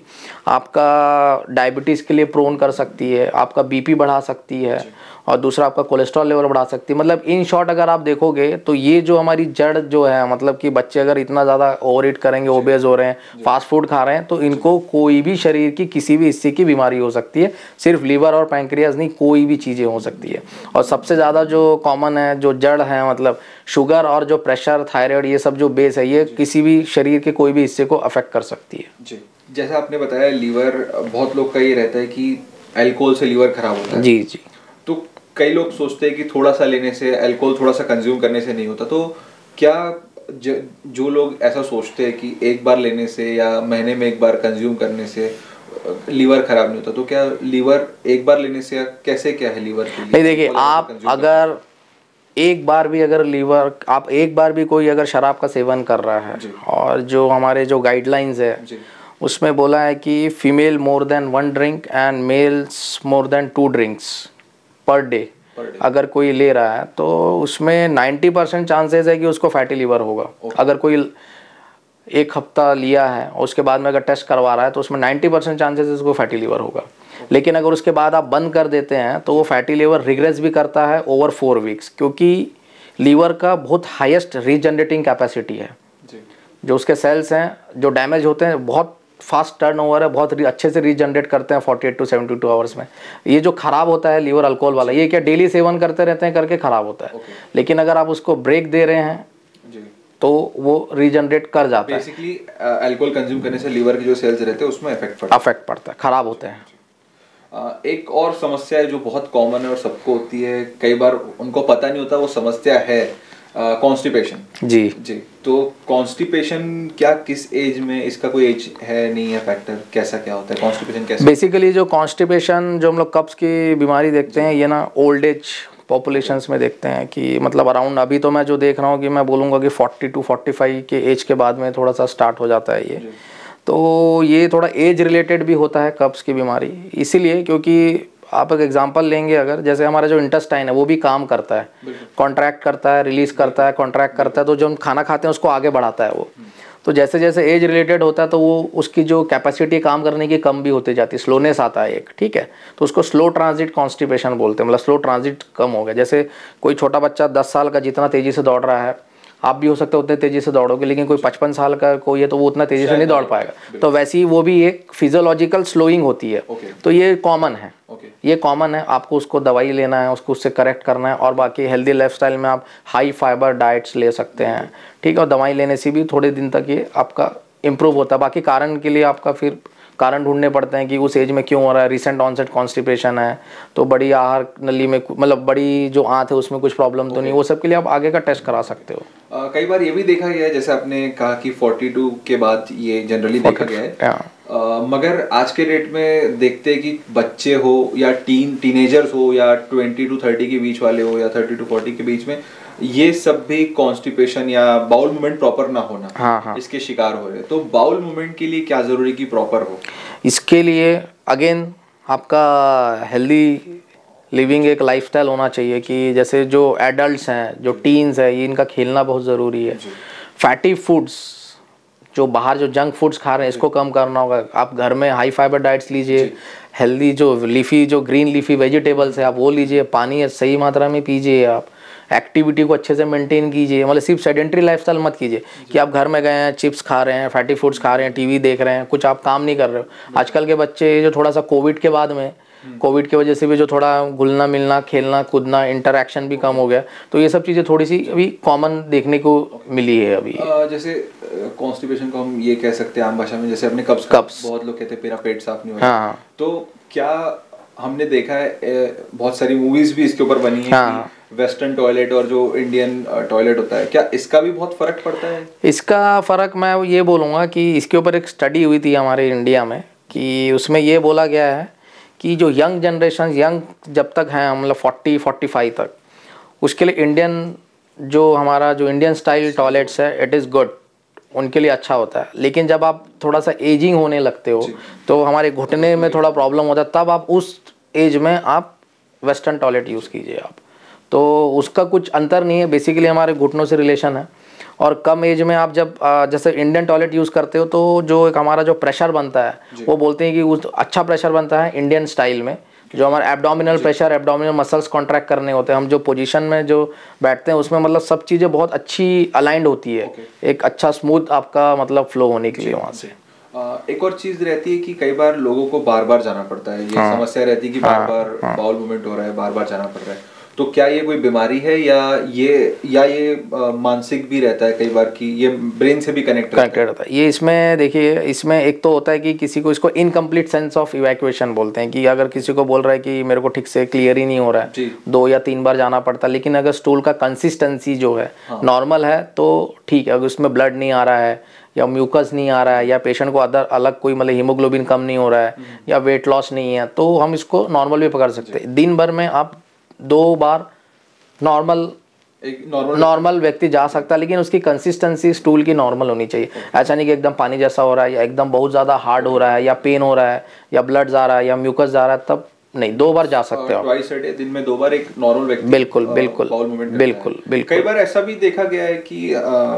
आपका डायबिटीज़ के लिए प्रोन कर सकती है, आपका बीपी बढ़ा सकती है, और दूसरा आपका कोलेस्ट्रॉल लेवल बढ़ा सकती है। मतलब इन शॉर्ट अगर आप देखोगे तो ये जो हमारी जड़ जो है, मतलब कि बच्चे अगर इतना ज़्यादा ओवर ईट करेंगे, ओबेज हो रहे हैं, फास्ट फूड खा रहे हैं, तो इनको कोई भी शरीर की किसी भी हिस्से की बीमारी हो सकती है। सिर्फ लीवर और पैंक्रियाज नहीं, कोई भी चीज़ें हो सकती है। और सबसे ज़्यादा जो कॉमन है, जो जड़ है, मतलब शुगर और जो प्रेशर, थायराइड, ये सब जो बेस है, ये किसी भी शरीर के कोई भी हिस्से को अफेक्ट कर सकती है जी। जैसा आपने बताया लीवर, बहुत लोग का ये रहता है कि अल्कोहल से लीवर खराब होता है। जी जी। तो कई लोग सोचते हैं कि थोड़ा सा लेने से, अल्कोहल थोड़ा सा कंज्यूम करने से नहीं होता, तो क्या ज, जो लोग ऐसा सोचते हैं कि एक बार लेने से या महीने में एक बार कंज्यूम करने से लीवर खराब नहीं होता, तो क्या लीवर एक बार लेने से कैसे क्या है लीवर के लिए? नहीं देखिए, आप अगर एक बार भी अगर लीवर आप एक बार भी कोई अगर शराब का सेवन कर रहा है, और जो हमारे जो गाइडलाइंस है उसमें बोला है कि female more than one drink and males more than two drinks per day अगर कोई ले रहा है, तो उसमें नब्बे परसेंट चांसेस है कि उसको फैटी लीवर होगा। okay. अगर कोई एक हफ्ता लिया है और उसके बाद में अगर टेस्ट करवा रहा है तो उसमें नब्बे परसेंट चांसेस उसको फैटी लीवर होगा। okay. लेकिन अगर उसके बाद आप बंद कर देते हैं तो वो फैटी लीवर रिग्रेस भी करता है ओवर फोर वीक्स, क्योंकि लीवर का बहुत हाईएस्ट रीजनरेटिंग कैपेसिटी है। जी। जो उसके सेल्स हैं जो डैमेज होते हैं, बहुत फास्ट टर्न ओवर है, बहुत अच्छे से रीजनरेट करते हैं अड़तालीस टू बहत्तर आवर्स में। ये जो खराब होता है लीवर अल्कोहल वाला, ये क्या डेली सेवन करते रहते हैं करके खराब होता है। okay. लेकिन अगर आप उसको ब्रेक दे रहे हैं जी, तो वो रीजनरेट कर जाता है। बेसिकली अल्कोहल कंज्यूम करने से लीवर के जो सेल्स रहते हैं उसमें इफेक्ट पड़ता है अफेक्ट पड़ता है, खराब होते हैं। uh, एक और समस्या है जो बहुत कॉमन है और सबको होती है, कई बार उनको पता नहीं होता वो समस्या है, कॉन्स्टिपेशन। uh, जी जी। तो कॉन्स्टिपेशन क्या किस एज में, इसका कोई एज है नहीं है फैक्टर, कैसा क्या होता है कॉन्स्टिपेशन कैसे? बेसिकली जो कॉन्स्टिपेशन जो हम लोग कब्ज की बीमारी देखते हैं, ये ना ओल्ड एज पॉपुलेशंस में देखते हैं कि मतलब अराउंड, अभी तो मैं जो देख रहा हूँ कि मैं बोलूँगा कि चालीस टू पैंतालीस के एज के बाद में थोड़ा सा स्टार्ट हो जाता है ये। तो ये थोड़ा एज रिलेटेड भी होता है कब्ज की बीमारी, इसीलिए क्योंकि आप एक एग्जांपल लेंगे अगर, जैसे हमारा जो इंटेस्टाइन है वो भी काम करता है, कॉन्ट्रैक्ट करता है, रिलीज करता है, कॉन्ट्रैक्ट करता है, तो जो हम खाना खाते हैं उसको आगे बढ़ाता है वो। तो जैसे जैसे एज रिलेटेड होता है तो वो उसकी जो कैपेसिटी काम करने की कम भी होती जाती है, स्लोनेस आता है एक, ठीक है। तो उसको स्लो ट्रांजिट कॉन्स्टिपेशन बोलते हैं, मतलब स्लो ट्रांजिट कम हो गया। जैसे कोई छोटा बच्चा दस साल का जितना तेज़ी से दौड़ रहा है, आप भी हो सकते हो उतने तेज़ी से दौड़ोगे, लेकिन कोई पचपन साल का कोई है तो वो उतना तेज़ी से नहीं दौड़ पाएगा। तो वैसे ही वो भी एक फिजियोलॉजिकल स्लोइंग होती है। okay. तो ये कॉमन है। okay. ये कॉमन है, आपको उसको दवाई लेना है, उसको उससे करेक्ट करना है, और बाकी हेल्दी लाइफस्टाइल में आप हाई फाइबर डाइट्स ले सकते हैं, ठीक है। और दवाई लेने से भी थोड़े दिन तक ये आपका इम्प्रूव होता है, बाकी कारण के लिए आपका फिर कारण ढूंढने पड़ते हैं कि उस एज में क्यों हो रहा है, रिसेंट ऑनसेट कॉन्स्टिपेशन है, तो बड़ी आहार नली में मतलब बड़ी जो आंत है उसमें कुछ प्रॉब्लम तो नहीं, वो सब के लिए आप आगे का टेस्ट करा सकते हो। uh, कई बार ये भी देखा गया है, जैसे आपने कहा कि बयालीस के बाद ये जनरली देखा गया है, uh, मगर आज के डेट में देखते हैं कि बच्चे हो या टीन टीनेजर्स हो या बीस टू तीस के बीच वाले हो या तीस टू चालीस के बीच में, ये सब भी कॉन्स्टिपेशन या बाउल मूवमेंट प्रॉपर ना होना, हाँ हाँ, इसके शिकार हो रहे हैं। तो बाउल मूवमेंट के लिए क्या जरूरी कि प्रॉपर हो? इसके लिए अगेन आपका हेल्दी लिविंग एक लाइफस्टाइल होना चाहिए कि जैसे जो एडल्ट्स हैं, जो टीन्स है, ये इनका खेलना बहुत ज़रूरी है। फैटी फूड्स जो बाहर जो जंक फूड्स खा रहे हैं इसको कम करना होगा। आप घर में हाई फाइबर डाइट्स लीजिए, हेल्दी जो लीफी जो ग्रीन लीफी वेजिटेबल्स है आप वो लीजिए, पानी सही मात्रा में पीजिए, आप एक्टिविटी को अच्छे से मेंटेन कीजिए, मतलब सिर्फ सेडेंट्री लाइफस्टाइल मत कीजिए कि आप घर में गए हैं चिप्स खा रहे हैं, फैटी फूड्स खा रहे हैं, टीवी देख रहे हैं, कुछ आप काम नहीं कर रहे हो। आजकल के बच्चे जो थोड़ा सा कोविड के बाद में, कोविड की वजह से भी जो थोड़ा घुलना मिलना, खेलना कूदना, इंटरेक्शन भी कम हो गया, तो ये सब चीज़ें थोड़ी सी अभी कॉमन देखने को मिली है अभी। uh, जैसे कॉन्स्टिपेशन को हम ये कह सकते हैं आम भाषा में, जैसे अपने कब्स कब्स बहुत लोग कहते हैं मेरा पेट साफ नहीं हो रहा। हाँ। तो क्या हमने देखा है बहुत सारी मूवीज भी इसके ऊपर बनी है, हाँ, कि वेस्टर्न टॉयलेट और जो इंडियन टॉयलेट होता है, क्या इसका भी बहुत फर्क पड़ता है? इसका फर्क मैं ये बोलूँगा कि इसके ऊपर एक स्टडी हुई थी हमारे इंडिया में, कि उसमें ये बोला गया है कि जो यंग जनरेशन, यंग जब तक हैं मतलब फोर्टी फोर्टी फाइव तक, उसके लिए इंडियन जो हमारा जो इंडियन स्टाइल टॉयलेट्स है इट इज़ गुड, उनके लिए अच्छा होता है। लेकिन जब आप थोड़ा सा एजिंग होने लगते हो तो हमारे घुटने में थोड़ा प्रॉब्लम होता है, तब आप उस एज में आप वेस्टर्न टॉयलेट यूज़ कीजिए आप, तो उसका कुछ अंतर नहीं है, बेसिकली हमारे घुटनों से रिलेशन है। और कम एज में आप जब जैसे इंडियन टॉयलेट यूज़ करते हो तो जो एक हमारा जो प्रेशर बनता है वो बोलते हैं कि उस अच्छा प्रेशर बनता है इंडियन स्टाइल में, जो हमारा abdominal pressure, abdominal muscles contract करने होते हैं, हम जो पोजीशन में जो बैठते हैं उसमें मतलब सब चीज़ें बहुत अच्छी अलाइंड होती है, एक अच्छा स्मूथ आपका मतलब फ्लो होने के लिए वहाँ से। एक और चीज़ रहती है कि कई बार लोगों को बार बार जाना पड़ता है, ये हाँ, समस्या रहती है कि बार बार बाउल मूवमेंट हो रहा है, बार बार जाना पड़ रहा है, तो क्या ये कोई बीमारी है या ये या ये आ, मानसिक भी रहता है कई बार कि ये ब्रेन से भी कनेक्ट कनेक्टेड रहता है? ये इसमें देखिए, इसमें एक तो होता है कि किसी को इसको इनकम्प्लीट सेंस ऑफ इवैक्यूएशन बोलते हैं, कि अगर किसी को बोल रहा है कि मेरे को ठीक से क्लियर ही नहीं हो रहा है, दो या तीन बार जाना पड़ता है, लेकिन अगर स्टूल का कंसिस्टेंसी जो है नॉर्मल है तो ठीक है, अगर उसमें ब्लड नहीं आ रहा है या म्यूकस नहीं आ रहा है या पेशेंट को अदर अलग कोई मतलब हीमोग्लोबिन कम नहीं हो रहा है या वेट लॉस नहीं है, तो हम इसको नॉर्मल भी पकड़ सकते हैं। दिन भर में आप दो बार नॉर्मल नॉर्मल नॉर्मल व्यक्ति जा सकता है, लेकिन उसकी कंसिस्टेंसी स्टूल की नॉर्मल होनी चाहिए। ऐसा नहीं कि एकदम पानी जैसा हो रहा है या एकदम बहुत ज़्यादा हार्ड हो रहा है या पेन हो रहा है या ब्लड जा रहा है या म्यूकस जा रहा है, तब नहीं, दो बार जा सकते हो ट्वाइस अ डे, दिन में दो बार एक नॉर्मल व्यक्ति बिल्कुल बिल्कुल बिल्कुल बिल्कुल। कई बार ऐसा भी देखा गया है कि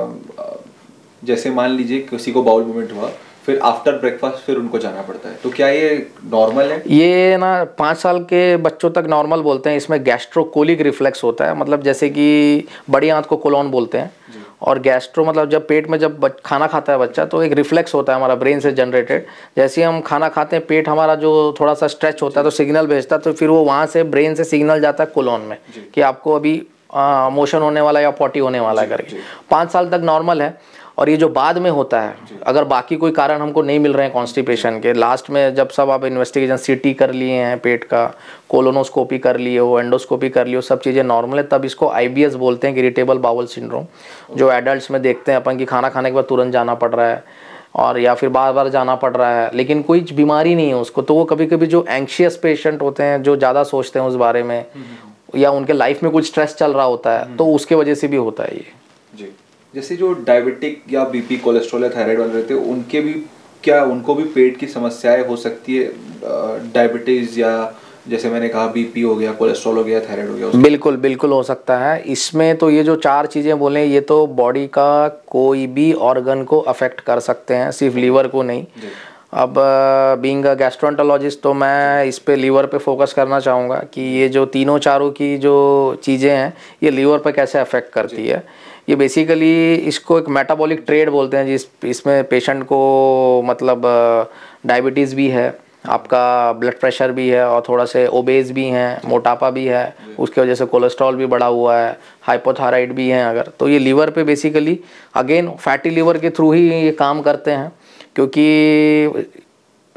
जैसे मान लीजिए किसी को बाउल मूवमेंट हुआ, फिर आफ्टर ब्रेकफास्ट फिर उनको जाना पड़ता है, तो क्या ये नॉर्मल है? ये ना पाँच साल के बच्चों तक नॉर्मल बोलते हैं। इसमें गैस्ट्रोकोलिक रिफ्लेक्स होता है, मतलब जैसे कि बड़ी आंत को कोलोन बोलते हैं, और गैस्ट्रो मतलब जब पेट में जब खाना खाता है बच्चा तो एक रिफ्लेक्स होता है हमारा ब्रेन से जनरेटेड। जैसे हम खाना खाते हैं पेट हमारा जो थोड़ा सा स्ट्रेच होता है तो सिग्नल भेजता है, तो फिर वो वहाँ से ब्रेन से सिग्नल जाता है कोलोन में कि आपको अभी मोशन होने वाला है या पॉटी होने वाला है करके। पाँच साल तक नॉर्मल है। और ये जो बाद में होता है, अगर बाकी कोई कारण हमको नहीं मिल रहे हैं कॉन्स्टिपेशन के, लास्ट में जब सब आप इन्वेस्टिगेशन सीटी कर लिए हैं पेट का, कोलोनोस्कोपी कर लिए हो, एंडोस्कोपी कर लियो, सब चीज़ें नॉर्मल है, तब इसको आईबीएस बोलते हैं, इरिटेबल बाउल सिंड्रोम, जो एडल्ट्स में देखते हैं अपन कि खाना खाने के बाद तुरंत जाना पड़ रहा है और या फिर बार बार जाना पड़ रहा है, लेकिन कोई बीमारी नहीं है उसको। तो वो कभी कभी जो एंक्शियस पेशेंट होते हैं, जो ज़्यादा सोचते हैं उस बारे में या उनके लाइफ में कुछ स्ट्रेस चल रहा होता है, तो उसके वजह से भी होता है ये जी। जैसे जो डायबिटिक या बीपी, कोलेस्ट्रॉल या थायराइड वाले रहते हैं, उनके भी क्या उनको भी पेट की समस्याएं हो सकती है? डायबिटीज या जैसे मैंने कहा बीपी हो गया, कोलेस्ट्रॉल हो गया, थायराइड हो गया, बिल्कुल बिल्कुल हो सकता है। इसमें तो ये जो चार चीज़ें बोले ये तो बॉडी का कोई भी ऑर्गन को अफेक्ट कर सकते हैं, सिर्फ लीवर को नहीं। अब बीइंग अ गैस्ट्रोएंटरोलॉजिस्ट तो मैं इस पे लीवर पे फोकस करना चाहूँगा कि ये जो तीनों चारों की जो चीज़ें हैं ये लीवर पे कैसे अफेक्ट करती है। ये बेसिकली इसको एक मेटाबॉलिक ट्रेड बोलते हैं, जिस इसमें पेशेंट को मतलब डायबिटीज़ भी है, आपका ब्लड प्रेशर भी है और थोड़ा से ओबेज भी हैं, मोटापा भी है, उसकी वजह से कोलेस्ट्रॉल भी बढ़ा हुआ है, हाइपोथायराइड भी हैं अगर, तो ये लीवर पे बेसिकली अगेन फैटी लीवर के थ्रू ही ये काम करते हैं। क्योंकि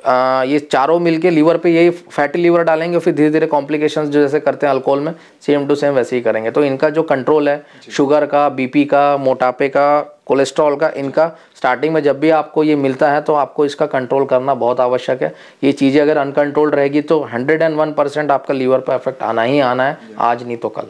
आ, ये चारों मिलके लीवर पे यही फैटी लीवर डालेंगे, फिर धीरे धीरे कॉम्प्लिकेशंस जो जैसे करते हैं अल्कोहल में, सेम टू सेम वैसे ही करेंगे। तो इनका जो कंट्रोल है शुगर का, बीपी का, मोटापे का, कोलेस्ट्रॉल का, इनका स्टार्टिंग में जब भी आपको ये मिलता है तो आपको इसका कंट्रोल करना बहुत आवश्यक है। ये चीज़ें अगर अनकंट्रोल्ड रहेगी तो हंड्रेड एंड वन परसेंट आपका लीवर पर इफेक्ट आना ही आना है, आज नहीं तो कल।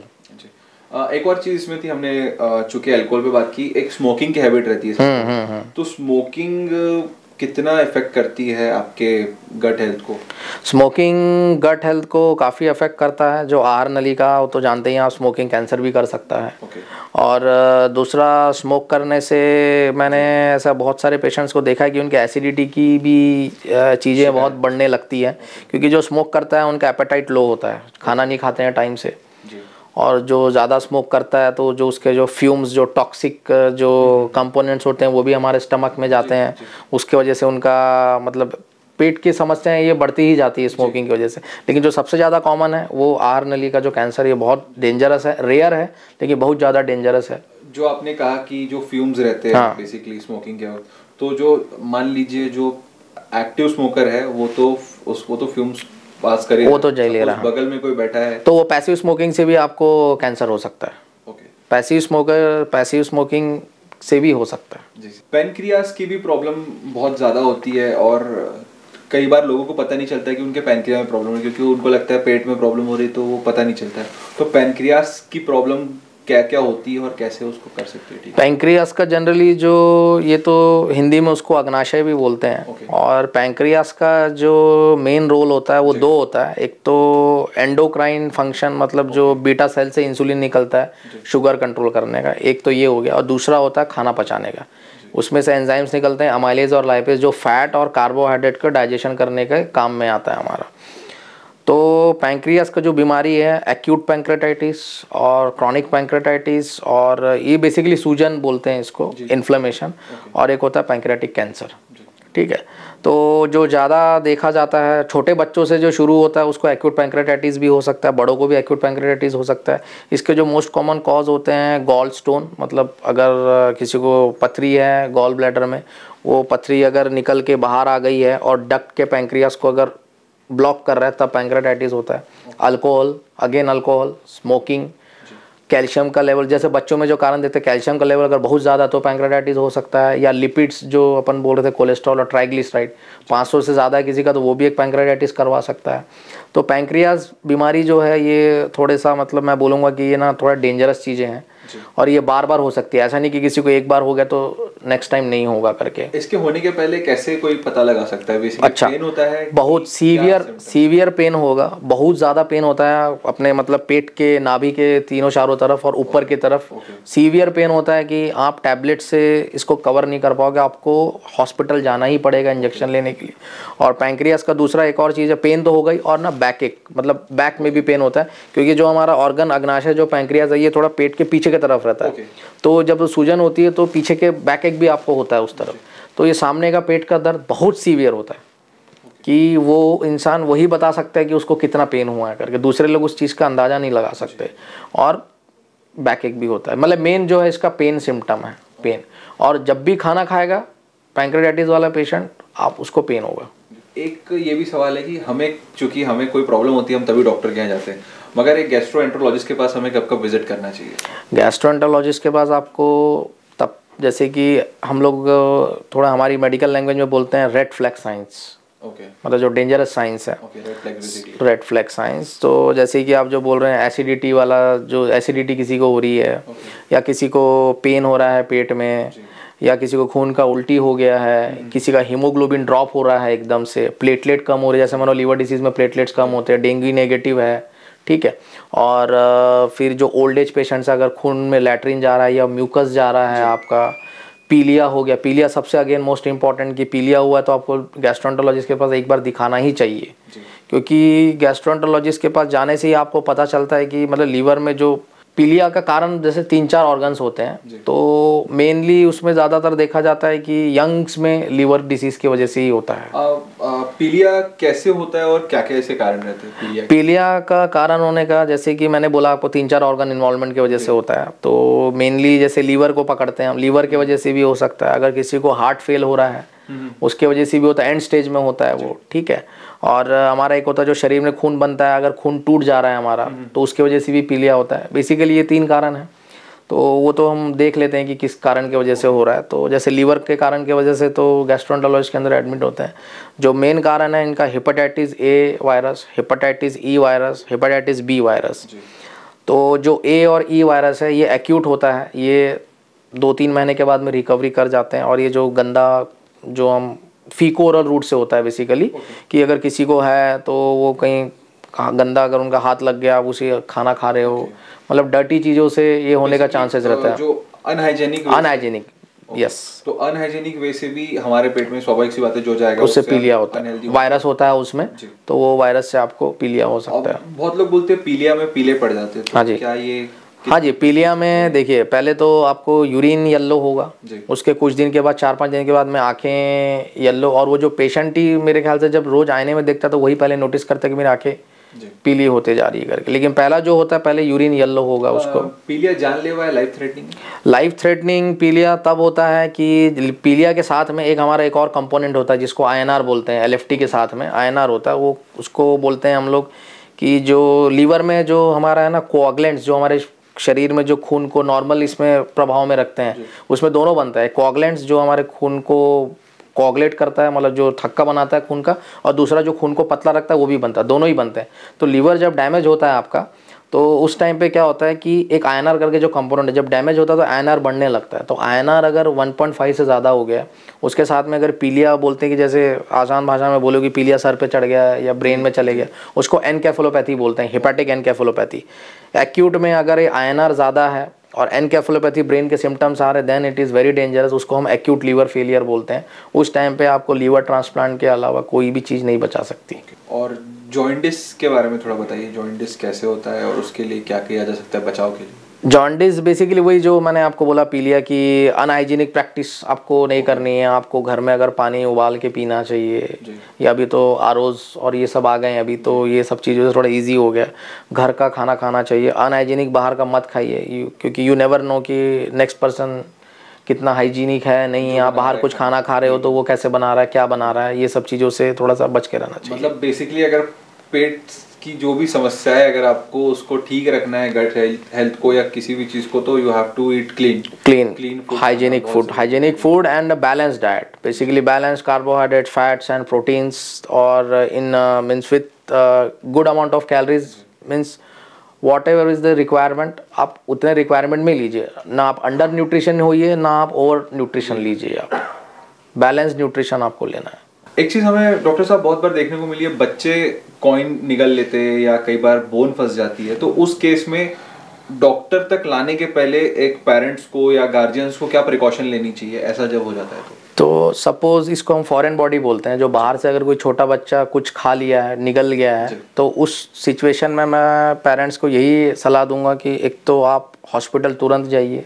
एक और चीज इसमें थी, हमने चूंकि अल्कोहल पे बात की, एक स्मोकिंग की हैबिट रहती है। हम्म हम्म हम्म तो स्मोकिंग कितना इफेक्ट करती है आपके गट हेल्थ को? स्मोकिंग गट हेल्थ को काफ़ी अफेक्ट करता है। जो आहार नलिका, वो तो जानते ही हैं आप, स्मोकिंग कैंसर भी कर सकता है। okay. और दूसरा, स्मोक करने से मैंने ऐसा बहुत सारे पेशेंट्स को देखा है कि उनके एसिडिटी की भी चीज़ें बहुत बढ़ने लगती है, क्योंकि जो स्मोक करता है उनका एपेटाइट लो होता है, खाना नहीं खाते हैं टाइम से। और जो ज़्यादा स्मोक करता है तो जो उसके जो फ्यूम्स, जो टॉक्सिक जो कंपोनेंट्स होते हैं वो भी हमारे स्टमक में जाते हैं, उसके वजह से उनका मतलब पेट की समस्याएं ये बढ़ती ही जाती है स्मोकिंग की वजह से। लेकिन जो सबसे ज़्यादा कॉमन है वो आहार नली का जो कैंसर, ये बहुत डेंजरस है, रेयर है लेकिन बहुत ज़्यादा डेंजरस है। जो आपने कहा कि जो फ्यूम्स रहते हैं हाँ। बेसिकली स्मोकिंग के वक्त, तो जो मान लीजिए जो एक्टिव स्मोकर है वो तो उसको तो फ्यूम्स पास करे, वो तो जल ले रहा है, बगल में कोई बैठा है तो वो पैसिव स्मोकिंग से भी आपको कैंसर हो सकता है। Okay, passive smoker passive smoking से भी हो सकता है। जी, पैनक्रियास की भी प्रॉब्लम बहुत ज़्यादा होती है और कई बार लोगों को पता नहीं चलता है कि उनके पैनक्रिया में प्रॉब्लम है, क्योंकि उनको लगता है पेट में प्रॉब्लम हो रही तो वो पता नहीं चलता है। तो पैनक्रियास की प्रॉब्लम क्या क्या होती है और कैसे उसको कर सकते हैं? ठीक, पैंक्रियास का जनरली जो, ये तो हिंदी में उसको अग्नाशय भी बोलते हैं। okay. और पैंक्रियास का जो मेन रोल होता है वो दो होता है। एक तो एंडोक्राइन फंक्शन, मतलब okay. जो बीटा सेल से इंसुलिन निकलता है शुगर कंट्रोल करने का, एक तो ये हो गया। और दूसरा होता है खाना पचाने का, उसमें से एंजाइम्स निकलते हैं, अमाइलेज और लाइपेज, जो फैट और कार्बोहाइड्रेट का डाइजेशन करने के काम में आता है हमारा। तो पैंक्रियास का जो बीमारी है, एक्यूट पैंक्रेटाइटिस और क्रॉनिक पैंक्रेटाइटिस, और ये बेसिकली सूजन बोलते हैं इसको, इन्फ्लेमेशन, और एक होता है पैंक्रेटिक कैंसर। ठीक है, तो जो ज़्यादा देखा जाता है छोटे बच्चों से जो शुरू होता है उसको एक्यूट पैंक्रेटाइटिस भी हो सकता है, बड़ों को भी एक्यूट पैंक्रेटाइटिस हो सकता है। इसके जो मोस्ट कॉमन कॉज होते हैं गॉल स्टोन, मतलब अगर किसी को पथरी है गॉल ब्लैडर में, वो पथरी अगर निकल के बाहर आ गई है और डक्ट के पैंक्रियास को अगर ब्लॉक कर रहा है तब पैंक्रेटाइटिस होता है। Alcohol, again alcohol, smoking, calcium का लेवल, जैसे बच्चों में जो कारण देते हैं कैल्शियम का लेवल अगर बहुत ज़्यादा तो पैंक्रेटाइटिस हो सकता है। या लिपिड्स जो अपन बोल रहे थे, कोलेस्ट्रॉल और ट्राइग्लिसराइड पाँच सौ से ज़्यादा है किसी का, तो वो भी एक पैंक्रेटाइटिस करवा सकता है। तो पैंक्रियास बीमारी जो है ये थोड़े सा, मतलब मैं बोलूँगा कि ये ना थोड़ा डेंजरस चीज़ें हैं और ये बार बार हो सकती है। ऐसा नहीं कि किसी को एक बार हो गया तो नेक्स्ट टाइम नहीं होगा करके। इसके होने के पहले कैसे कोई पता लगा सकता है? अच्छा, पेन होता है, बहुत सीवियर सीवियर पेन होगा, बहुत ज़्यादा पेन होता है अपने मतलब पेट के नाभि के तीनों चारों तरफ और ऊपर की तरफ। सीवियर पेन होता है कि आप टैबलेट से इसको कवर नहीं कर पाओगे, आपको हॉस्पिटल जाना ही पड़ेगा इंजेक्शन लेने के लिए। और पैंक्रियास का दूसरा एक और चीज़ है, पेन तो हो गई, और ना बैक एक, मतलब बैक में भी पेन होता है, क्योंकि जो हमारा ऑर्गन अग्नाशय जो पैंक्रियास है ये थोड़ा पेट के पीछे की तरफ रहता है। तो जब सूजन होती है तो पीछे के बैक एक भी आपको होता है उस तरफ। तो ये सामने का पेट का दर्द बहुत सीवियर होता है कि वो इंसान वही बता सकता है कि उसको कितना पेन हुआ है करके, दूसरे लोग उस चीज़ का अंदाज़ा नहीं लगा सकते। और बैक एक भी होता है, मतलब मेन जो है इसका पेन सिम्टम है, पेन। और जब भी खाना खाएगा पैंक्रेटाइटिस वाला पेशेंट, आप उसको पेन होगा। एक ये भी सवाल है कि हमें, चूंकि हमें कोई प्रॉब्लम होती है हम तभी डॉक्टर के यहाँ जाते हैं, मगर एक गैस्ट्रोएंटरोलॉजिस्ट के पास हमें कब कब विजिट करना चाहिए? गैस्ट्रोएंटरोलॉजिस्ट के पास आपको तब, जैसे कि हम लोग थोड़ा हमारी मेडिकल लैंग्वेज में बोलते हैं रेड फ्लैग साइंस। ओके, मतलब जो डेंजरस साइंस है, रेड फ्लैग साइंस। तो जैसे कि आप जो बोल रहे हैं एसिडिटी वाला, जो एसिडिटी किसी को हो रही है, okay. या किसी को पेन हो रहा है पेट में, या किसी को खून का उल्टी हो गया है, किसी का हीमोग्लोबिन ड्रॉप हो रहा है एकदम से, प्लेटलेट कम हो रही है, जैसे मानो लीवर डिसीज़ में प्लेटलेट्स कम होते हैं, डेंगू नेगेटिव है, ठीक है। और फिर जो ओल्ड एज पेशेंट्स, अगर खून में लैट्रिन जा रहा है या म्यूकस जा रहा है, आपका पीलिया हो गया, पीलिया सबसे अगेन मोस्ट इंपॉर्टेंट, कि पीलिया हुआ है तो आपको गैस्ट्रोएंटरोलॉजिस्ट के पास एक बार दिखाना ही चाहिए, क्योंकि गैस्ट्रोएंटरोलॉजिस्ट के पास जाने से ही आपको पता चलता है कि मतलब लीवर में जो पीलिया का कारण जैसे तीन चार ऑर्गन्स होते हैं, तो मेनली उसमें ज़्यादातर देखा जाता है कि यंग्स में लीवर डिसीज़ की वजह से ही होता है। आ, आ, पीलिया कैसे होता है और क्या क्या ऐसे कारण रहते हैं पीलिया? पीलिया का कारण होने का जैसे कि मैंने बोला आपको तीन चार ऑर्गन इन्वॉल्वमेंट की वजह से होता है। तो मेनली जैसे लीवर को पकड़ते हैं हम, लीवर की वजह से भी हो सकता है। अगर किसी को हार्ट फेल हो रहा है उसके वजह से भी होता है, एंड स्टेज में होता है वो, ठीक है। और हमारा एक होता है जो शरीर में खून बनता है, अगर खून टूट जा रहा है हमारा तो उसकी वजह से भी पीलिया होता है। बेसिकली ये तीन कारण हैं, तो वो तो हम देख लेते हैं कि किस कारण की वजह से हो रहा है। तो जैसे लीवर के कारण की वजह से तो गैस्ट्रोएंटरोलॉजिस्ट के अंदर एडमिट होते हैं। जो मेन कारण है इनका hepatitis A virus, hepatitis E virus, hepatitis B virus. तो जो ए और ई वायरस है ये एक्यूट होता है, ये दो तीन महीने के बाद में रिकवरी कर जाते हैं। और ये जो गंदा जो हम फीको ओरल रूट से होता है बेसिकली, कि अगर किसी को है तो वो कहीं गंदा अगर उनका हाथ लग गया, आप उसी खाना खा रहे हो, मतलब डर्टी चीज़ों से ये होने का चांसेस रहता है। जो अनहाइजेनिक अनहाइजेनिक यस, तो अनहाइजेनिक वे से भी हमारे पेट में स्वाभाविक सी बात है जो जाएगा उससे पीलिया होता है। वायरस होता है उसमें, तो वो वायरस से आपको पीलिया हो सकता है। बहुत लोग बोलते हैं पीलिया में पीले पड़ जाते हैं, तो हाँ जी, क्या ये? हाँ जी, पीलिया में देखिए पहले तो आपको यूरिन येलो होगा, उसके कुछ दिन के बाद, चार पाँच दिन के बाद में आंखें येलो। और वो जो पेशेंट ही मेरे ख्याल से जब रोज आईने में देखता है तो वही पहले नोटिस करता है कि मेरी आंखें पीली होते जा रही है करके। लेकिन पहला जो होता है पहले यूरिन येलो होगा उसको। पीलिया जानलेवा है, लाइफ थ्रेटनिंग? लाइफ थ्रेटनिंग पीलिया तब होता है कि पीलिया के साथ में एक हमारा एक और कंपोनेंट होता है जिसको आई एन आर बोलते हैं। एल एफ टी के साथ में आई एन आर होता है, वो उसको बोलते हैं हम लोग कि जो लीवर में जो हमारा है ना कोआगुलेंट्स, जो हमारे शरीर में जो खून को नॉर्मल इसमें प्रभाव में रखते हैं, उसमें दोनों बनता है। कोआगुलेंट्स जो हमारे खून को कोआगुलेट करता है, मतलब जो थक्का बनाता है खून का, और दूसरा जो खून को पतला रखता है वो भी बनता है, दोनों ही बनते हैं। तो लीवर जब डैमेज होता है आपका, तो उस टाइम पे क्या होता है कि एक आई एन आर करके जो कंपोनेंट है जब डैमेज होता है तो आई एन आर बढ़ने लगता है। तो आई एन आर अगर वन पॉइंट फाइव से ज़्यादा हो गया, उसके साथ में अगर पीलिया बोलते हैं कि जैसे आसान भाषा में बोलो कि पीलिया सर पे चढ़ गया या ब्रेन में चले गया, उसको एनकेफेलोपैथी बोलते हैं, हेपेटिक एनकेफेलोपैथी। एक्यूट में अगर ये आई एन आर ज़्यादा है और एनकेफेलोपैथी ब्रेन के सिम्टम्स आ रहे, then it is very dangerous, उसको हम एक्यूट लीवर फेलियर बोलते हैं। उस टाइम पे आपको लीवर ट्रांसप्लांट के अलावा कोई भी चीज़ नहीं बचा सकती। और जॉइंटिस के बारे में थोड़ा बताइए, जॉइंटिस कैसे होता है और उसके लिए क्या किया जा सकता है बचाव के लिए? जॉन्डिस बेसिकली वही जो मैंने आपको बोला पीलिया की अनहाइजीनिक प्रैक्टिस आपको नहीं करनी है। आपको घर में अगर पानी उबाल के पीना चाहिए, या अभी तो आरोज और ये सब आ गए हैं अभी, तो ये सब चीज़ों से थोड़ा इजी हो गया। घर का खाना खाना चाहिए, अनहाइजीनिक बाहर का मत खाइए, क्योंकि यू नेवर नो कि नेक्स्ट पर्सन कितना हाइजीनिक है नहीं। आप बाहर कुछ खाना खा रहे हो तो वो कैसे बना रहा है, क्या बना रहा है, ये सब चीज़ों से थोड़ा सा बच के रहना चाहिए। मतलब बेसिकली अगर पेट की जो भी समस्या है, अगर आपको उसको ठीक रखना है, गट हेल्थ को या किसी भी चीज़ को, तो you have to eat clean clean clean hygienic food, hygienic food and balance diet, basically balance carbohydrate, fats and proteins, और इन means with good amount of calories, means whatever is the requirement, आप उतने requirement में लीजिए, ना आप under nutrition होइए ना आप ओवर न्यूट्रिशन लीजिए, आप बैलेंस न्यूट्रिशन आपको लेना है। एक चीज़ हमें डॉक्टर साहब बहुत बार देखने को मिली है, बच्चे कॉइन निगल लेते हैं या कई बार बोन फंस जाती है, तो उस केस में डॉक्टर तक लाने के पहले एक पेरेंट्स को या गार्जियंस को क्या प्रिकॉशन लेनी चाहिए, ऐसा जब हो जाता है तो? तो सपोज इसको हम फॉरेन बॉडी बोलते हैं, जो बाहर से अगर कोई छोटा बच्चा कुछ खा लिया है, निगल गया है, तो उस सिचुएशन में मैं पेरेंट्स को यही सलाह दूंगा कि एक तो आप हॉस्पिटल तुरंत जाइए,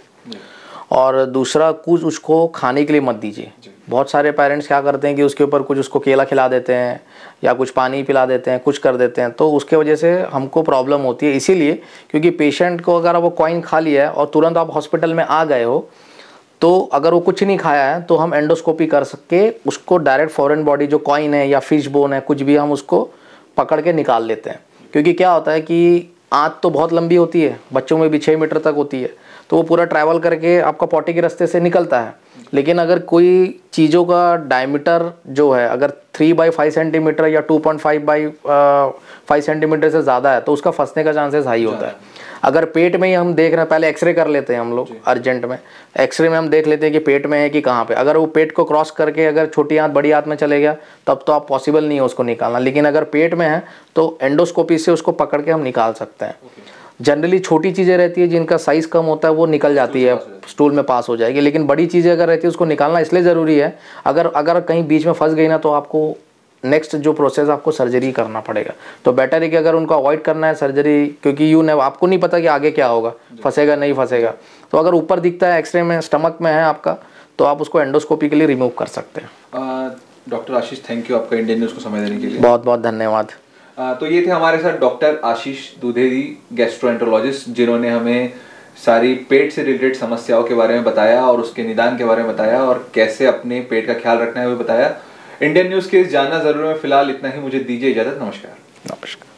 और दूसरा कुछ उसको खाने के लिए मत दीजिए। बहुत सारे पेरेंट्स क्या करते हैं कि उसके ऊपर कुछ उसको केला खिला देते हैं या कुछ पानी पिला देते हैं, कुछ कर देते हैं, तो उसके वजह से हमको प्रॉब्लम होती है। इसीलिए क्योंकि पेशेंट को अगर वो कॉइन खा लिया है और तुरंत आप हॉस्पिटल में आ गए हो, तो अगर वो कुछ नहीं खाया है तो हम एंडोस्कोपी कर सके उसको डायरेक्ट फॉरेन बॉडी जो कॉइन है या फिश बोन है, कुछ भी हम उसको पकड़ के निकाल लेते हैं। क्योंकि क्या होता है कि आंत तो बहुत लंबी होती है, बच्चों में भी छः मीटर तक होती है, तो वो पूरा ट्रैवल करके आपका पॉटी के रास्ते से निकलता है। लेकिन अगर कोई चीज़ों का डायमीटर जो है अगर थ्री बाई फाइव सेंटीमीटर या two point five by five centimetre से ज़्यादा है तो उसका फंसने का चांसेस हाई होता है। अगर पेट में ही हम देख रहे हैं, पहले एक्सरे कर लेते हैं हम लोग अर्जेंट में, एक्सरे में हम देख लेते हैं कि पेट में है कि कहाँ पे। अगर वो पेट को क्रॉस करके अगर छोटी आंत बड़ी आंत में चले गया तब तो आप पॉसिबल नहीं है उसको निकालना, लेकिन अगर पेट में है तो एंडोस्कोपी से उसको पकड़ के हम निकाल सकते हैं। जनरली छोटी चीज़ें रहती है जिनका साइज़ कम होता है वो निकल जाती है, स्टूल में पास हो जाएगी, लेकिन बड़ी चीज़ें अगर रहती है उसको निकालना इसलिए ज़रूरी है। अगर अगर कहीं बीच में फंस गई ना तो आपको नेक्स्ट जो प्रोसेस आपको सर्जरी करना पड़ेगा। तो बेटर है कि अगर उनको अवॉइड करना है सर्जरी, क्योंकि यू ने आपको नहीं पता कि आगे क्या होगा, फंसेगा नहीं फंसेगा, तो अगर ऊपर दिखता है एक्सरे में स्टमक में है आपका, तो आप उसको एंडोस्कोपी के लिए रिमूव कर सकते हैं। डॉक्टर आशीष, थैंक यू आपका इंडियन न्यूज़ को समय देने के लिए। बहुत बहुत धन्यवाद। तो ये थे हमारे साथ डॉक्टर आशीष द्विवेदी, गैस्ट्रोएंटरोलॉजिस्ट, जिन्होंने हमें सारी पेट से रिलेटेड समस्याओं के बारे में बताया और उसके निदान के बारे में बताया और कैसे अपने पेट का ख्याल रखना है वो बताया। इंडियन न्यूज़ के जानना जरूर में फिलहाल इतना ही, मुझे दीजिए इजाज़त। नमस्कार। नमस्कार।